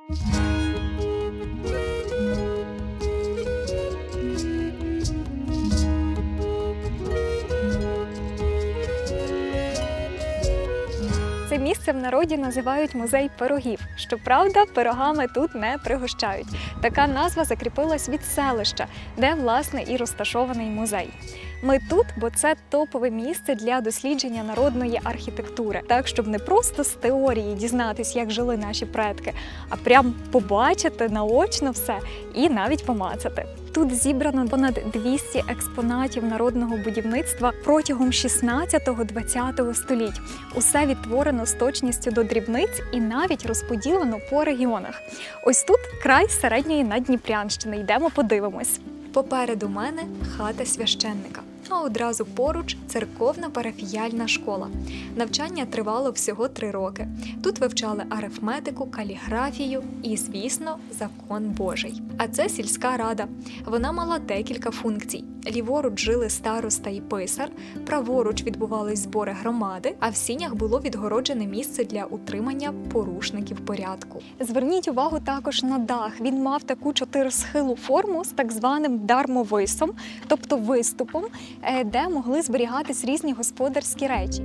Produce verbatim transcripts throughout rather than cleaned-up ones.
Це місце в народі називають музей пирогів. Щоправда, пирогами тут не пригощають. Така назва закріпилась від селища, де, власне, і розташований музей. Ми тут, бо це топове місце для дослідження народної архітектури. Так, щоб не просто з теорії дізнатись, як жили наші предки, а прям побачити наочно все і навіть помацати. Тут зібрано понад двісті експонатів народного будівництва протягом шістнадцятого-двадцятого століть. Усе відтворено з точністю до дрібниць і навіть розподілено по регіонах. Ось тут край середньої Наддніпрянщини. Йдемо подивимось. Попереду мене хата священника, а одразу поруч церковна парафіяльна школа. Навчання тривало всього три роки. Тут вивчали арифметику, каліграфію і, звісно, закон Божий. А це сільська рада. Вона мала декілька функцій. Ліворуч жили староста і писар, праворуч відбувались збори громади, а в сінях було відгороджене місце для утримання порушників порядку. Зверніть увагу також на дах. Він мав таку чотирисхилу форму з так званим дармовисом, тобто виступом, де могли зберігатись різні господарські речі.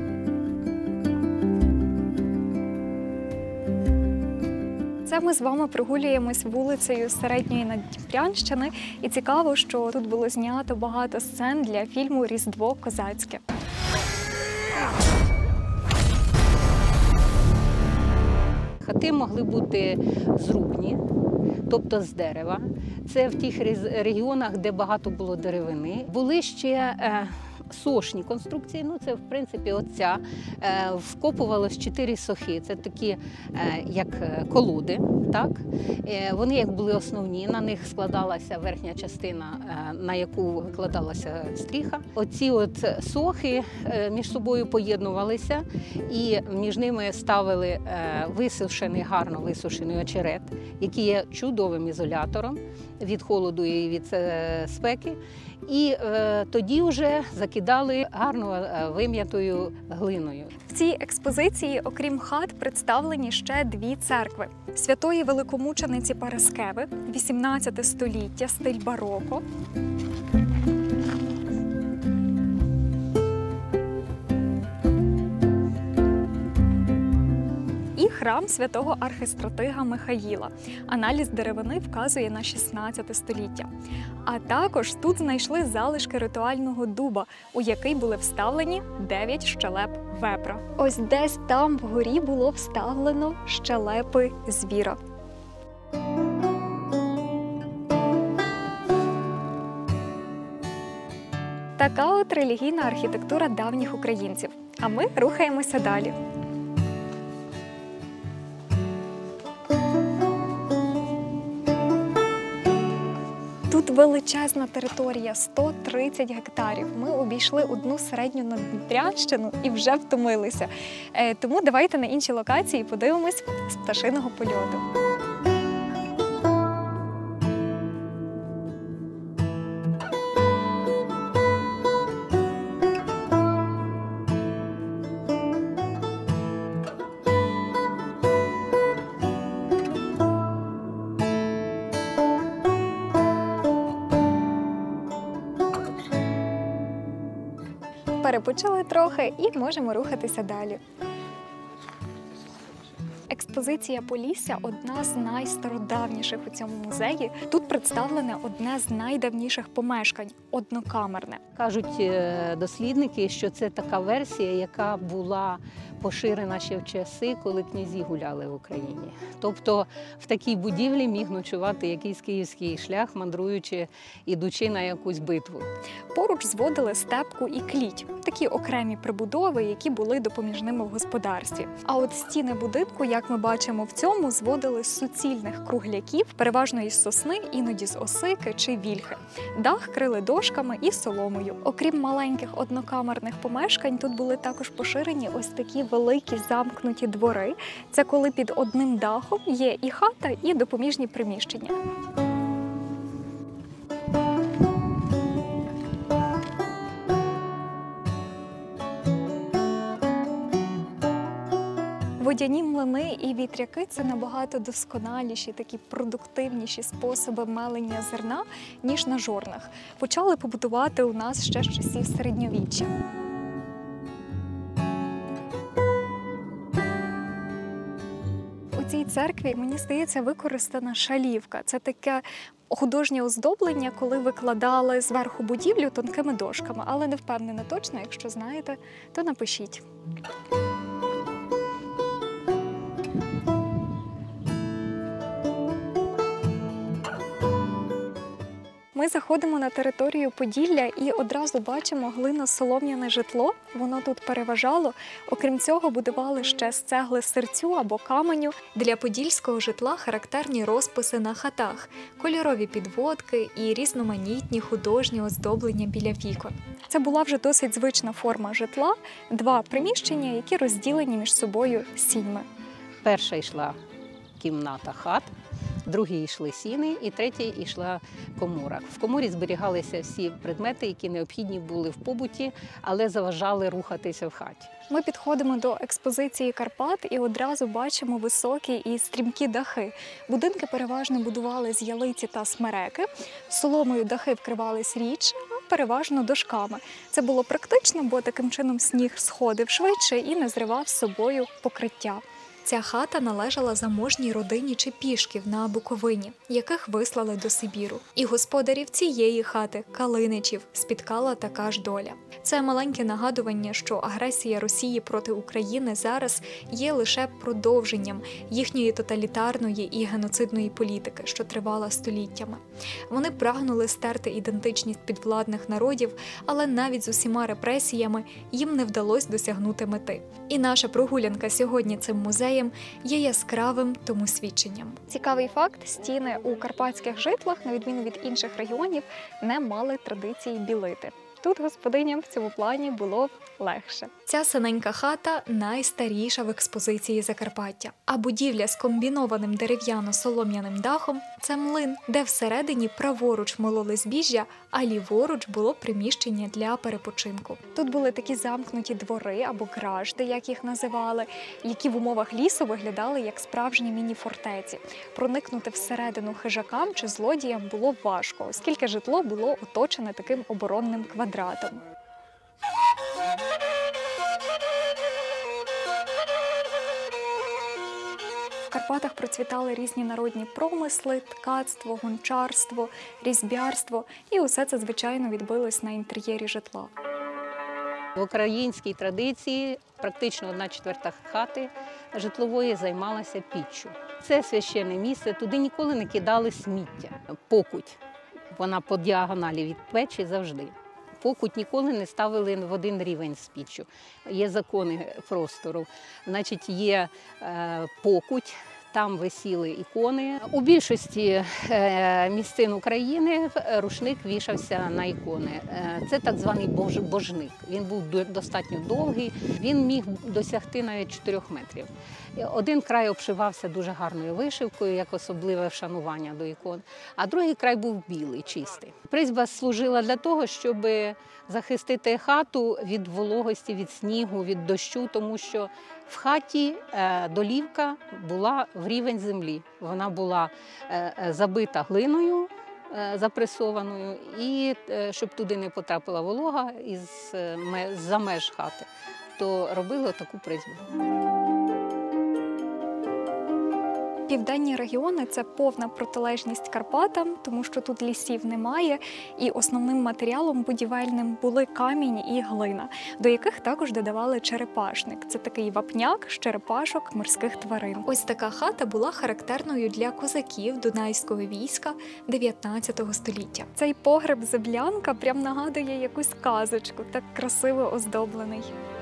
Це ми з вами прогулюємось вулицею Середньої Наддніпрянщини, і цікаво, що тут було знято багато сцен для фільму «Різдво козацьке». Хати могли бути зрубні, тобто з дерева. Це в тих регіонах, де багато було деревини. Були ще е, сошні конструкції, ну це в принципі оця. Е, вкопувалось чотири сохи, це такі е, як колоди, так? Е, вони як були основні, на них складалася верхня частина, е, на яку викладалася стріха. Оці от сохи е, між собою поєднувалися і між ними ставили е, висушений, гарно висушений очерет, який є чудовим ізолятором від холоду і від е, спеки. І е, тоді вже закидали гарно е, вим'ятою глиною. В цій експозиції, окрім хат, представлені ще дві церкви. Святої Великомучениці Параскеви, вісімнадцяте століття, стиль бароко. І храм святого архистратига Михаїла. Аналіз деревини вказує на шістнадцяте століття. А також тут знайшли залишки ритуального дуба, у який були вставлені дев'ять щелеп вепра. Ось десь там вгорі було вставлено щелепи звіра. Така от релігійна архітектура давніх українців. А ми рухаємося далі. Тут величезна територія – сто тридцять гектарів. Ми обійшли одну середню Наддніпрянщину і вже втомилися. Тому давайте на інші локації подивимось з пташиного польоту. Перепочили трохи і можемо рухатися далі. Експозиція Полісся – одна з найстародавніших у цьому музеї. Тут представлене одне з найдавніших помешкань – однокамерне. Кажуть дослідники, що це така версія, яка була поширена ще в часи, коли князі гуляли в Україні. Тобто в такій будівлі міг ночувати якийсь київський шлях, мандруючи, ідучи на якусь битву. Поруч зводили степку і кліть – такі окремі прибудови, які були допоміжними в господарстві. А от стіни будинку, як ми бачимо в цьому, зводили з суцільних кругляків, переважно із сосни, іноді з осики чи вільхи. Дах крили дошками і соломою. Окрім маленьких однокамерних помешкань, тут були також поширені ось такі великі замкнуті двори. Це коли під одним дахом є і хата, і допоміжні приміщення. В Водяні млини і вітряки – це набагато досконаліші, такі продуктивніші способи мелення зерна, ніж на жорнах. Почали побудувати у нас ще з часів середньовіччя. У цій церкві, мені здається, використана шалівка. Це таке художнє оздоблення, коли викладали зверху будівлю тонкими дошками. Але не впевнена точно, якщо знаєте, то напишіть. Ми заходимо на територію Поділля і одразу бачимо глино-солом'яне житло. Воно тут переважало. Окрім цього, будували ще з цегли сирцю або каменю. Для подільського житла характерні розписи на хатах, кольорові підводки і різноманітні художні оздоблення біля вікон. Це була вже досить звична форма житла – два приміщення, які розділені між собою сіньми. Перша йшла кімната хат, другі йшли сіни і третя йшла комора. В коморі зберігалися всі предмети, які необхідні були в побуті, але заважали рухатися в хаті. Ми підходимо до експозиції Карпат і одразу бачимо високі і стрімкі дахи. Будинки переважно будували з ялиці та смереки, соломою дахи вкривались рідше, а переважно дошками. Це було практично, бо таким чином сніг сходив швидше і не зривав з собою покриття. Ця хата належала заможній родині Чепішків на Буковині, яких вислали до Сибіру. І господарів цієї хати, Калиничів, спіткала така ж доля. Це маленьке нагадування, що агресія Росії проти України зараз є лише продовженням їхньої тоталітарної і геноцидної політики, що тривала століттями. Вони прагнули стерти ідентичність підвладних народів, але навіть з усіма репресіями їм не вдалося досягнути мети. І наша прогулянка сьогодні цим музеєм є яскравим тому свідченням. Цікавий факт – стіни у карпатських житлах, на відміну від інших регіонів, не мали традиції білити. Тут господиням в цьому плані було легше. Ця синенька хата найстаріша в експозиції Закарпаття. А будівля з комбінованим дерев'яно-солом'яним дахом – це млин, де всередині праворуч мололи збіжжя, а ліворуч було приміщення для перепочинку. Тут були такі замкнуті двори або гражди, як їх називали, які в умовах лісу виглядали як справжні міні-фортеці. Проникнути всередину хижакам чи злодіям було важко, оскільки житло було оточене таким оборонним квадратом. В Карпатах процвітали різні народні промисли, ткацтво, гончарство, різьбярство, і усе це, звичайно, відбилось на інтер'єрі житла. В українській традиції практично одна четверта хати житлової займалася піччю. Це священне місце, туди ніколи не кидали сміття. Покуть, вона по діагоналі від печі завжди. Покуть ніколи не ставили в один рівень з піччю. Є закони простору. Значить, є е, покуть, там висіли ікони. У більшості е, місцин України рушник вішався на ікони. Е, це так званий бож, божник. Він був достатньо довгий, він міг досягти навіть чотирьох метрів. Один край обшивався дуже гарною вишивкою, як особливе вшанування до ікон, а другий край був білий, чистий. Призьба служила для того, щоб захистити хату від вологості, від снігу, від дощу, тому що в хаті долівка була в рівень землі. Вона була забита глиною запресованою, і щоб туди не потрапила волога із-за меж хати, то робили таку призьбу. Південні регіони – це повна протилежність Карпатам, тому що тут лісів немає, і основним матеріалом будівельним були камінь і глина, до яких також додавали черепашник. Це такий вапняк з черепашок морських тварин. Ось така хата була характерною для козаків Дунайського війська дев'ятнадцятого століття. Цей погреб-землянка прям нагадує якусь казочку, так красиво оздоблений.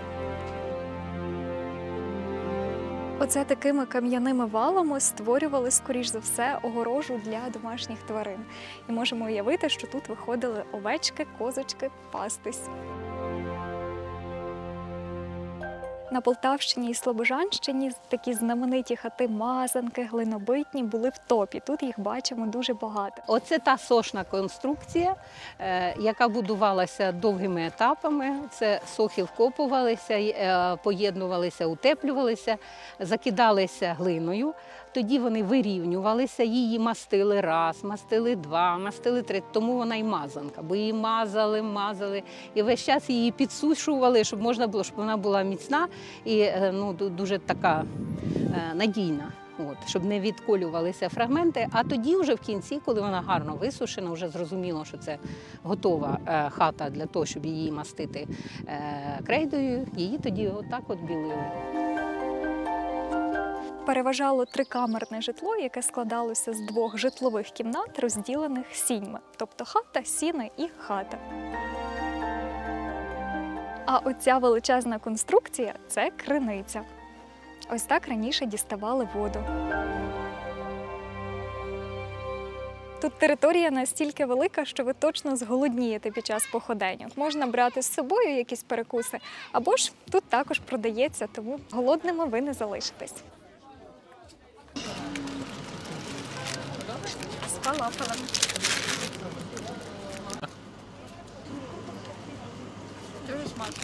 Оце такими кам'яними валами створювали, скоріш за все, огорожу для домашніх тварин. І можемо уявити, що тут виходили овечки, козочки пастись. На Полтавщині і Слобожанщині такі знамениті хати-мазанки, глинобитні були в топі. Тут їх бачимо дуже багато. Оце та сошна конструкція, е, яка будувалася довгими етапами. Це сохи вкопувалися, е, поєднувалися, утеплювалися, закидалися глиною. Тоді вони вирівнювалися, її мастили раз, мастили два, мастили три. Тому вона й мазанка, бо її мазали, мазали. І весь час її підсушували, щоб можна було, щоб вона була міцна і ну, дуже така е, надійна. От, щоб не відколювалися фрагменти, а тоді вже в кінці, коли вона гарно висушена, вже зрозуміло, що це готова е, хата для того, щоб її мастити е, крейдою, її тоді отак от білили. Переважало трикамерне житло, яке складалося з двох житлових кімнат, розділених сіньми. Тобто хата, сіни і хата. А оця величезна конструкція – це криниця. Ось так раніше діставали воду. Тут територія настільки велика, що ви точно зголоднієте під час походення. Можна брати з собою якісь перекуси, або ж тут також продається, тому голодними ви не залишитесь. З фалафелем. Дуже смачно.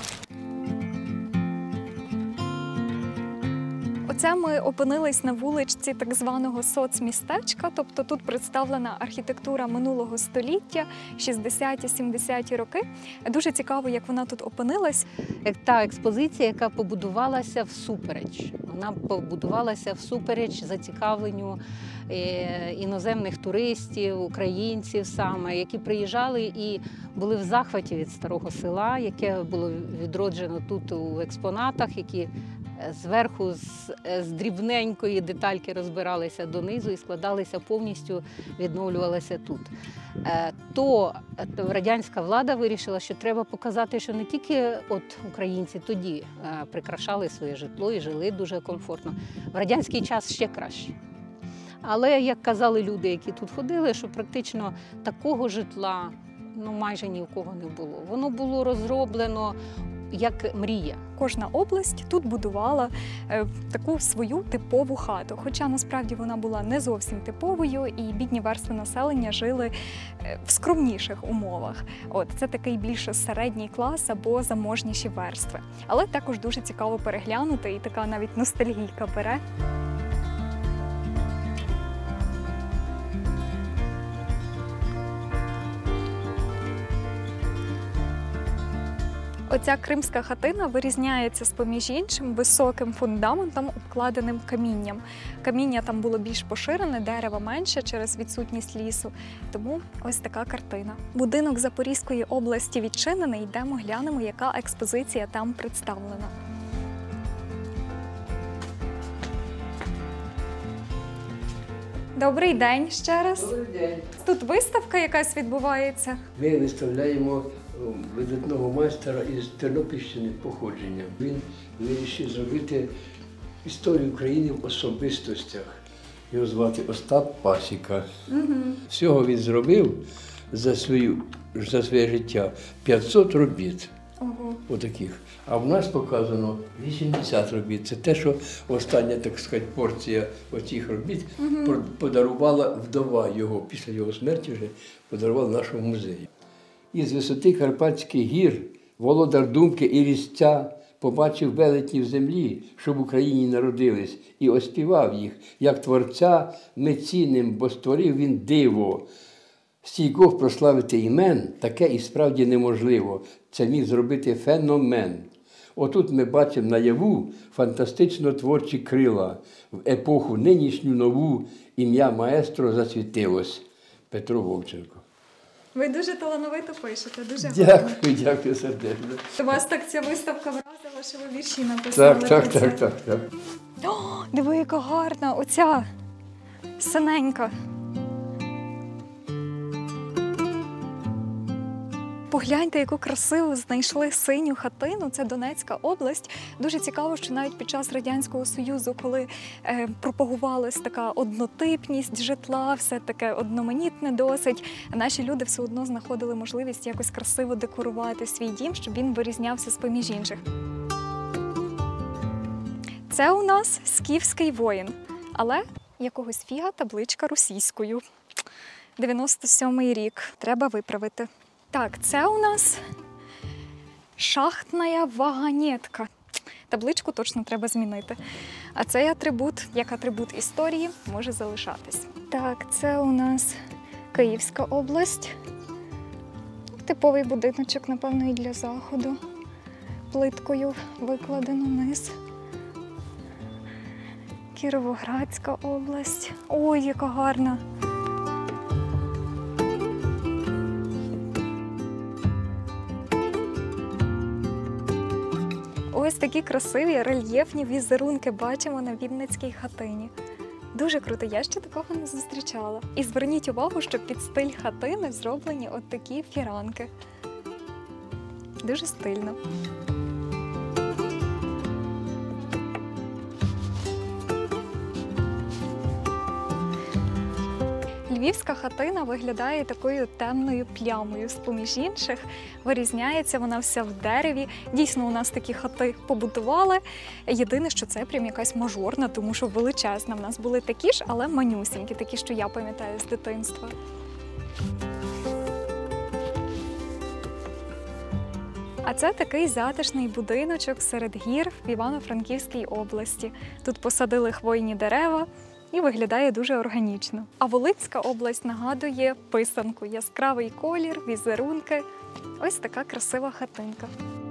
Оце ми опинились на вуличці так званого соцмістечка, тобто тут представлена архітектура минулого століття, шістдесяті-сімдесяті роки. Дуже цікаво, як вона тут опинилась. Та експозиція, яка побудувалася всупереч. Вона побудувалася всупереч зацікавленню іноземних туристів, українців саме, які приїжджали і були в захваті від старого села, яке було відроджено тут у експонатах, які зверху з, з дрібненької детальки розбиралися донизу і складалися повністю, відновлювалися тут. То, то радянська влада вирішила, що треба показати, що не тільки от українці тоді прикрашали своє житло і жили дуже комфортно. В радянський час ще краще. Але, як казали люди, які тут ходили, що практично такого житла ну, майже ні у кого не було. Воно було розроблено як мрія. Кожна область тут будувала е, таку свою типову хату. Хоча насправді вона була не зовсім типовою, і бідні верстви населення жили е, в скромніших умовах. От, це такий більше середній клас або заможніші верстви. Але також дуже цікаво переглянути, і така навіть ностальгійка бере. Оця кримська хатина вирізняється з-поміж іншим високим фундаментом, обкладеним камінням. Каміння там було більш поширене, дерева менше через відсутність лісу. Тому ось така картина. Будинок Запорізької області відчинений. Йдемо глянемо, яка експозиція там представлена. Добрий день ще раз. Добрий день. Тут виставка якась відбувається. Ми виставляємо видатного майстра із Тернопільщини походження. Він вирішив зробити історію України в особистостях. Його звати Остап Пасіка. Угу. Всього він зробив за, свою, за своє життя п'ятсот робіт. Ого. Отаких. А в нас показано вісімдесят робіт. Це те, що остання, так сказати, порція оцих робіт угу. подарувала вдова його, після його смерті вже подарувала нашому музею. Із висоти Карпатських гір володар думки і різця побачив велетнів землі, що в Україні народились, і оспівав їх, як творця ми цінним, бо створив він диво. Стійкох прославити імен таке і справді неможливо. Це міг зробити феномен. Отут ми бачимо наяву фантастично творчі крила. В епоху нинішню нову ім'я маестро засвітилось. Петро Вовченко. Ви дуже талановито пишете, дуже гарно. Дякую, дякую сердечно. Вас так ця виставка вразила, що ви вірші написали. Так, так, так, так, так. О, диви, яка гарна, оця синенька. Погляньте, яку красиву знайшли синю хатину. Це Донецька область. Дуже цікаво, що навіть під час Радянського Союзу, коли е, пропагувалась така однотипність житла, все таке одноманітне досить, наші люди все одно знаходили можливість якось красиво декорувати свій дім, щоб він вирізнявся з-поміж інших. Це у нас скіфський воїн, але якогось фіга табличка російською. дев'яносто сьомий рік. Треба виправити. Так, це у нас шахтна вагонетка. Табличку точно треба змінити. А цей атрибут, як атрибут історії, може залишатись. Так, це у нас Київська область. Типовий будиночок, напевно, і для заходу. Плиткою викладено вниз. Кіровоградська область. Ой, яка гарна! Ось такі красиві рельєфні візерунки бачимо на Вінницькій хатині. Дуже круто, я ще такого не зустрічала. І зверніть увагу, що під стиль хатини зроблені от такі фіранки. Дуже стильно. Львівська хатина виглядає такою темною плямою. З-поміж інших вирізняється вона вся в дереві. Дійсно, у нас такі хати побудували. Єдине, що це прям якась мажорна, тому що величезна. В нас були такі ж, але манюсінькі, такі, що я пам'ятаю з дитинства. А це такий затишний будиночок серед гір в Івано-Франківській області. Тут посадили хвойні дерева. І виглядає дуже органічно. А Волинська область нагадує писанку. Яскравий колір, візерунки. Ось така красива хатинка.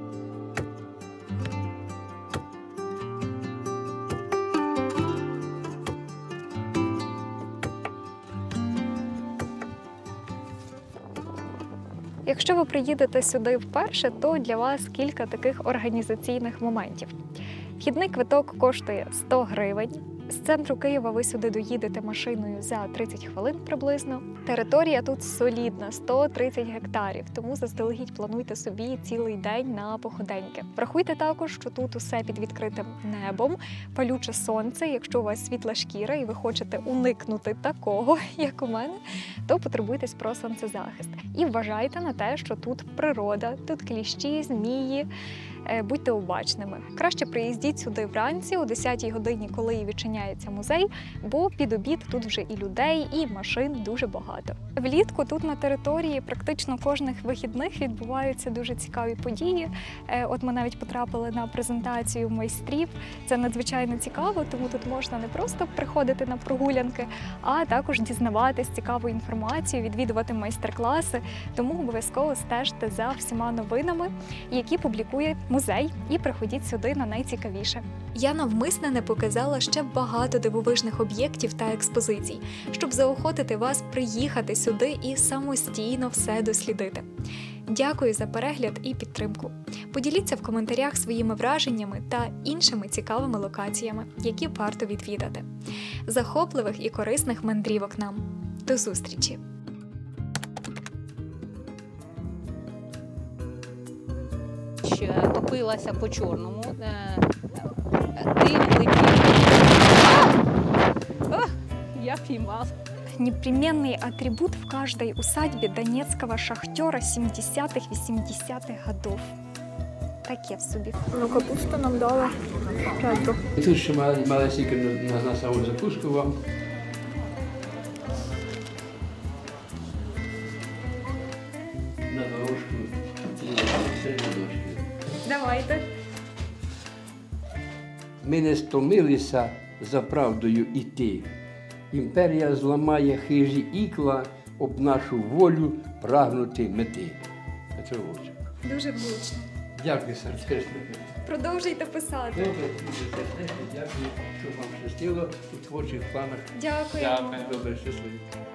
Якщо ви приїдете сюди вперше, то для вас кілька таких організаційних моментів. Вхідний квиток коштує сто гривень. З центру Києва ви сюди доїдете машиною за тридцять хвилин приблизно. Територія тут солідна – сто тридцять гектарів, тому заздалегідь плануйте собі цілий день на походеньки. Врахуйте також, що тут усе під відкритим небом, палюче сонце. Якщо у вас світла шкіра і ви хочете уникнути такого, як у мене, то потурбуйтесь про сонцезахист. І вважайте на те, що тут природа, тут кліщі, змії. Будьте обачними. Краще приїздіть сюди вранці, о десятій годині, коли і відчиняється музей, бо під обід тут вже і людей, і машин дуже багато. Влітку тут на території практично кожних вихідних відбуваються дуже цікаві події. От ми навіть потрапили на презентацію майстрів. Це надзвичайно цікаво, тому тут можна не просто приходити на прогулянки, а також дізнаватись цікаву інформацію, відвідувати майстер-класи. Тому обов'язково стежте за всіма новинами, які публікує музей, і приходіть сюди на найцікавіше. Я навмисне не показала ще багато дивовижних об'єктів та експозицій, щоб заохотити вас приїхати сюди і самостійно все дослідити. Дякую за перегляд і підтримку. Поділіться в коментарях своїми враженнями та іншими цікавими локаціями, які варто відвідати. Захопливих і корисних мандрівок нам. До зустрічі! Топилася по чорному, дим летів. Я піймав. Непременный атрибут в каждой усадьбе донецкого шахтера сімдесятих-вісімдесятих годов. Таке собі. Ну, капусту нам дали п'ять. Тут ще малесенько на, на саму закуску вам. На дорожку. Все на дошки. Давайте. Ми не стомилися за правдою іти. Імперія зламає хижі ікла, об нашу волю прагнути мети. Петро Вовчик. Дуже влучно. Дякую, сердечно. Продовжуйте писати. Добре, дуже сердечно дякую, щоб вам щастило у творчих планах. Дякую. Добре, щасливо.